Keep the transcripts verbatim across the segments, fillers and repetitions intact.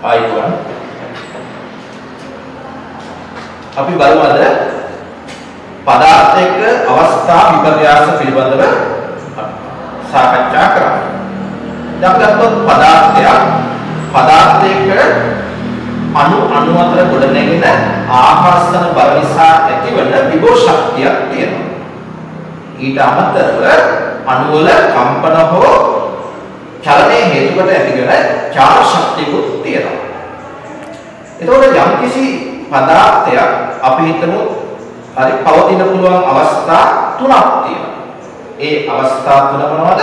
ආයිබෝන් අපි බලමු අද පදාර්ථයක අවස්ථා විපර්යාස පිළිබඳව සාකච්ඡා කරමු. දැන් ගත්තොත් පදාර්ථයක් පදාර්ථයක අණු අණු අතර ගොඩනැගෙන ආකර්ෂණ බල නිසා ඇතිවන විභව ශක්තියක් තියෙනවා. ඊට අමතරව අණු වල කම්පන හෝ චලනයේ හේතු කොට ඇතිවන චාර ශක්තියකුත් තියෙනවා. එතකොට යම්කිසි පදාර්ථයක් අපි හිතමු හරි පවතින පුළුවන් අවස්ථා තුනක් තියෙනවා. ඒ අවස්ථා තුන මොනවද?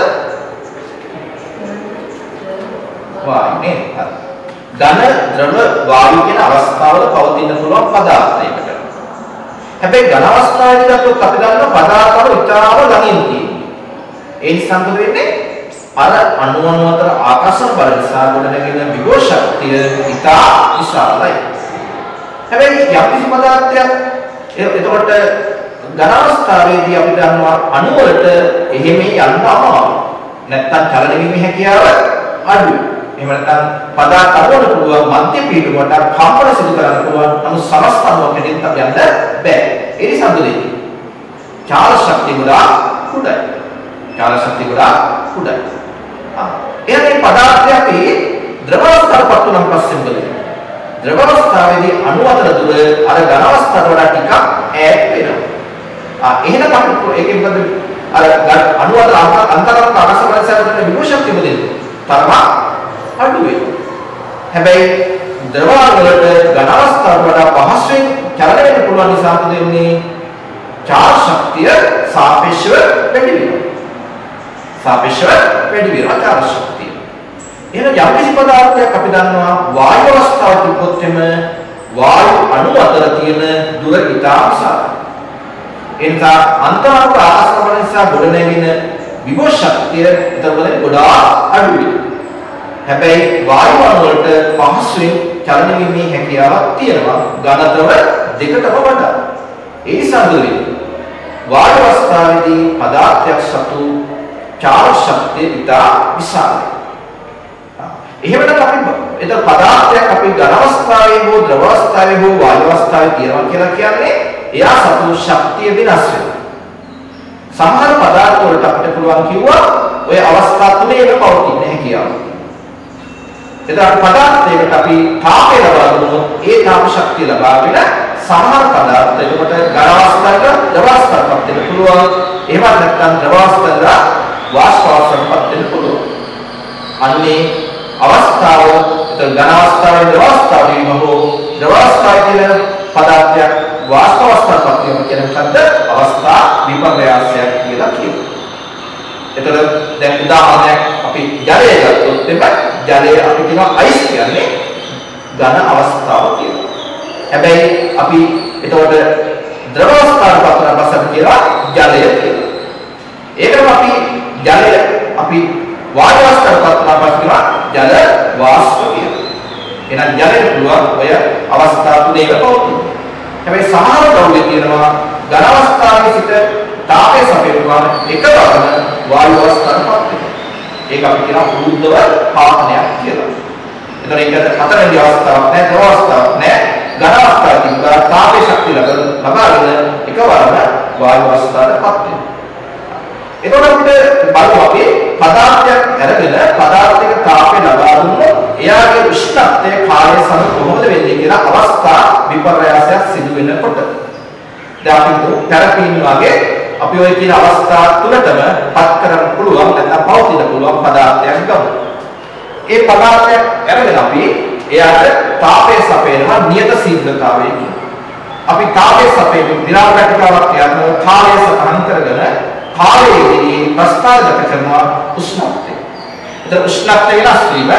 වායුනේ. ඝන, ද්‍රව, වායු කියන අවස්ථාවල පවතින පුළුවන් පදාර්ථයකට. හැබැයි ඝන අවස්ථාවේදී ගත්තොත් අපි දන්නවා පදාර්ථවල ඉතාම ළඟින් තියෙනවා. ඒ නිසා මොකද වෙන්නේ? අර අණු අණු අතර ආකර්ෂණ බල නිසා ගොඩනැගෙන විභව ශක්තිය ඉතා විශාලයි. හැබැයි යම්කිසි පදාර්ථයක් එතකොට ඝන අවස්ථාවේදී අපි දන්නවා අණු වලට එහෙම යන්න අමාරුයි. නැත්තම් චලන වීමේ හැකියාව අඩුයි. එහෙම නැත්නම් පදාර්ථ අරවල පුළුවන් මධ්‍ය පීඩුවට කම්පන සිදු කරන්න පුළුවන්. නමුත් සමස්ත අණුවක් හැටියට අපි යන්න බෑ. ඒ නිසා මොකද වෙන්නේ? චාල ශක්තිය ගොඩාක් කුඩයි. චාල ශක්තිය ගොඩාක් කුඩයි. ආ එහෙනම් මේ පදාර්ථය අපි ද්‍රව අවස්ථාවකට නම් පස්සේ මොකද වෙන්නේ? ද්‍රව අවස්ථාවේදී අණු අතර දුර අර ඝන අවස්ථාවට වඩා ටිකක් ඈත් වෙනවා. ආ එහෙනම් අපි ඒකෙන් මොකද අර අණු අතර අන්තරාංග ආකාශ බලසයකට විභව ශක්තිය මොකද වෙන්නේ? තරම අඩු වෙනවා. හැබැයි ද්‍රව වලට ඝන අවස්ථාවට වඩා පහසුවෙන් චලන වෙන්න පුළුවන් නිසා මොකද වෙන්නේ? චාර්ජ් ශක්තිය සාපේක්ෂව වැඩි වෙනවා. සාපේක්ෂව වැඩි වෙනවා චාර්ජ් ශක්තිය. එහෙනම් යම්කිසි පදාර්ථයක් අපි දන්නවා වායු අවස්ථාවට තිබ්බොත් එම වායු අණු අතර තියෙන දුර ඉතා විශාලයි. ඒ නිසා අන්තරාංග ආකාශ බල නිසා ගොඩනැගෙන විභව ශක්තිය එතකොට ගොඩාක් අඩු වෙනවා. හැබැයි වායු අණු වලට පහසුවෙන් චලන වීමේ හැකියාවක් තියෙනවා ඝන ද්‍රව දෙකටම වඩා. ඒ නිසා වායු අවස්ථාවේදී පදාර්ථයක් සතු චාර්ජ් ශක්තිය ඉතා විශාලයි. එහෙමනම් අපි එතන පදාර්ථයක් අපි ඝන අවස්ථාවේ හෝ ද්‍රව අවස්ථාවේ හෝ වායු අවස්ථාවේ තියෙනවා කියලා කියන්නේ එයා සතු ශක්තිය වෙනස් වෙනවා. සමහර පදාර්ථ වලට අපිට පුළුවන් කිව්වා ඔය අවස්ථා තුනේම පවතින හැකියාව. එතන පදාර්ථයකට අපි තාපය ලබා දුන්නොත් ඒ තාප ශක්තිය ලබාගෙන සමහර පදාර්ථ එතකොට ඝන අවස්ථාවක ද්‍රව අවස්ථාවකට වෙන්න පුළුවන්. එහෙම නැත්නම් ද්‍රව අවස්ථාවක වාෂ්ප අවස්ථාවකට වෙන්න පුළුවන්. අන්නේ අවස්ථාව එතන ඝන අවස්ථාවේ ද්‍රව අවස්ථාවේ හෝ ද්‍රව අවස්ථාවේ තියෙන පදාර්ථයක් වාෂ්ප අවස්ථාවකට වෙන කියන එකද අවස්ථා විපර්යාසයක් කියලා කියනවා. එතකොට දැන් උදාහරණයක් අපි ජලය ගත්තොත් එම ජලය අපි කියනවා අයිස් කියන්නේ ඝන අවස්ථාව කියලා. හැබැයි අපි එතකොට ද්‍රව අවස්ථාවට පත් කරන පස්සේ කියනවා ජලය කියලා. ඒකම අපි ජලය අපි වායු අවස්ථාවට පත් කරන පස්සේ කියනවා ජල වාෂ්ප කියලා. එහෙනම් ජලයට පුළුවන් ඔය අවස්ථා තුනේක පවතින. හැබැයි සමහර ද්‍රව්‍ය තියෙනවා ඝන අවස්ථාවේ සිට තාපය සපයනවා එකවරම වායු අවස්ථාවට පත් වෙනවා. ඒක අපි කියනවා උද්දව පාතනයක් කියලා. එතන ඒක හතරවෙනි අවස්ථාවක් නෑ ද්‍රව අවස්ථාවක් නෑ ඝන අවස්ථාවක් තිබ්බා තාපය ශක්තිය ලබාගෙන එකවරම වායු අවස්ථාවට පත් වෙනවා. එතකොට අපිට බලමු අපි පදාර්ථයක් අරගෙන පදාර්ථයක තාපය ලබා දුන්නොත් එයාගේ උෂ්ණත්වය කාලය සමග කොහොමද වෙන්නේ කියලා අවස්ථා විපර්යාසයක් සිදු වෙනකොට දැන් අපි තෙරපීන් වගේ අපි ඔය කියන අවස්ථා තුනටම පත් කරන්න පුළුවන් නැත්නම් පවතින පුළුවන් පදාර්ථයක් ගමු. ඒ පදාර්ථයක් අරගෙන අපි එයාට තාපය සපයනවා නියත ශීඝ්‍රතාවයකින්. අපි තාපය සපයන විරාම කටකාවක් යන කාලය සටහන් කරගෙන කාලයේදී ප්‍රස්ථාරගත කරනවා උෂ්ණත්වය. ඒතර උෂ්ණත්වය වෙනස් වීම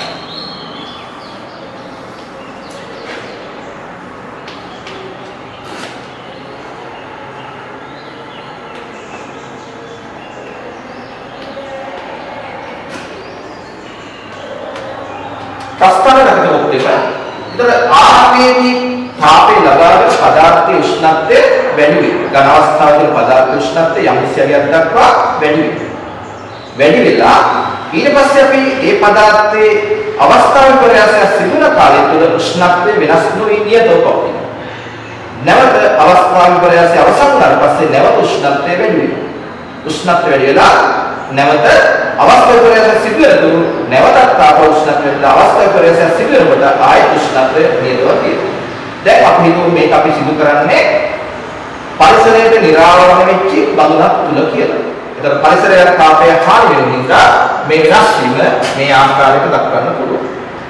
ප්‍රස්ථාරගත කරොත් එපා. ඒතර ආරම්භයේදී තාපය ලබාගෙන පදාර්ථයේ උෂ්ණත්වය වැඩි වෙනවා. ඝන අවස්ථාවේදී පදාර්ථ උෂ්ණත්වය යම් කිසියක් දක්වා වැඩි වෙනවා. වැඩි වෙලා ඊට පස්සේ අපි මේ පදාර්ථයේ අවස්ථා විපර්යාසය සිදුවන කාලය තුළ උෂ්ණත්වය වෙනස් නොවි නියතව පවතිනවා. නැවත අවස්ථා විපර්යාසය අවසන් වුණාට පස්සේ නැවත උෂ්ණත්වය වැඩි වෙනවා. උෂ්ණත්වය වැඩි වෙලා නැවත අවස්ථා විපර්යාසය සිදු වෙනතුරු නැවතත් තාප උෂ්ණත්වය වෙලා අවස්ථා විපර්යාසය සිදු වෙනකොට ආයෙත් උෂ්ණත්වය නියතව තියෙනවා. දැන් අපි හිතමු මේක අපි සිදු කරන්නේ පරිසරයට නිරාවරණය වෙච්ච බඳුනක් තුල කියලා. ඒතර පරිසරයට තාපය හානි වෙන නිසා මේ වෙනස් වීම මේ ආකාරයට දක්වන්න පුළුවන්.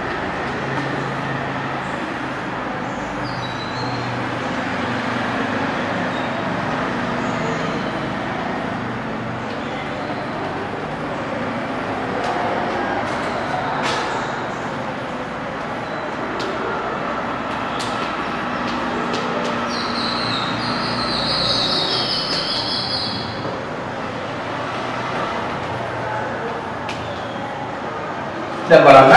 දැන් බලන්න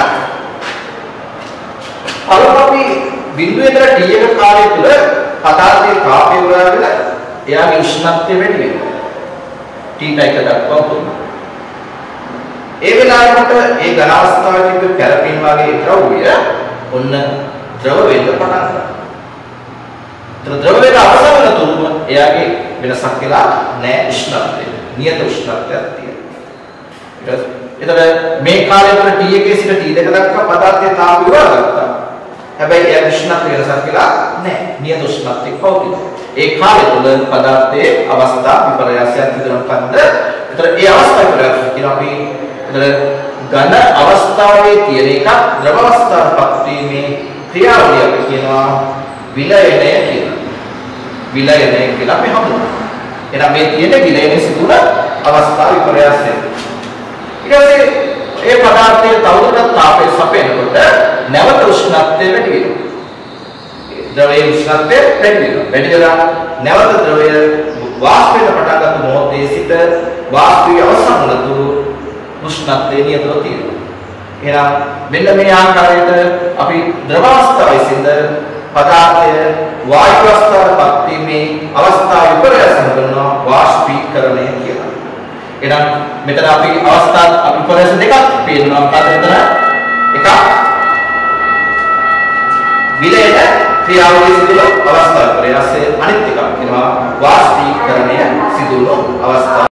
පළමුව අපි බිඳුවේ ඉඳලා T එක කාලය තුල පදාර්ථයේ තාපය උරාගෙන එයාගේ උෂ්ණත්වය වැඩි වෙනවා. T එක දක්වා උතුරනවා. ඒ වෙලාවට ඒ ඝන අවස්ථාවේ තිබෙන කැරපින් වගේ ද්‍රව්‍ය ඔන්න ද්‍රව වෙන්න පටන් ගන්නවා. ඒතර ද්‍රව වේග අවසන් වෙන තුරුම එයාගේ වෙනසක් වෙලා නැහැ උෂ්ණත්වය. නියත උෂ්ණත්වයක් තියෙනවා. එතකොට මේ කාලය තුළ T එකේ සිට T දෙක දක්වා පදාර්ථයේ තාපය උරාගත්තා. හැබැයි ඒ උෂ්ණත්වය වෙනසක් වෙලා නැහැ. නියත උෂ්ණත්වයක් පවතිනවා. ඒ කාලය තුළ පදාර්ථයේ අවස්ථා විපර්යාසයක් විතරක්ද. එතකොට ඒ අවස්ථාව විපර්යාසය කියන අපි එතකොට ඝන අවස්ථාවේ තියෙන එක ද්‍රව අවස්ථාවටපත් වීමේ ක්‍රියාවලිය අපි කියනවා විලයනය කියලා. විලයනය කියලා අපි හඳුන්වනවා. එහෙනම් මේ තියෙන විලයනයේ සිදුවන අවස්ථා විපර්යාසය. ඊට පස්සේ ඒ පදාර්ථයේ තවදුරටත් තාපය සපයනකොට නැවත උෂ්ණත්වය වැඩි වෙනවා. ද්‍රවයේ උෂ්ණත්වය වැඩි වෙනවා. වැඩි වෙලා නැවත ද්‍රවය වාෂ්පයට පටන් ගන්න මොහොතේ සිට වාෂ්පයේ අවසන් වනතුරු උෂ්ණත්වය නියතව තියෙනවා. එහෙනම් මෙන්න මේ ආකාරයට අපි ද්‍රව අවස්ථාවේ සිට පදාර්ථය වායු අවස්ථාවටපත් වීමේ අවස්ථාව විපර්යාසය කරනවා වාෂ්පීකරණය කියලා. එහෙනම් මෙතන අපි අවස්ථා අපි විපර්යාස දෙකක් පේනවා. මොකද මෙතන එකක් විලයන ක්‍රියාවලිය සිදුවන අවස්ථාව විපර්යාසය, අනිත් එකක් වෙනවා වාෂ්පීකරණය සිදුවන අවස්ථාව.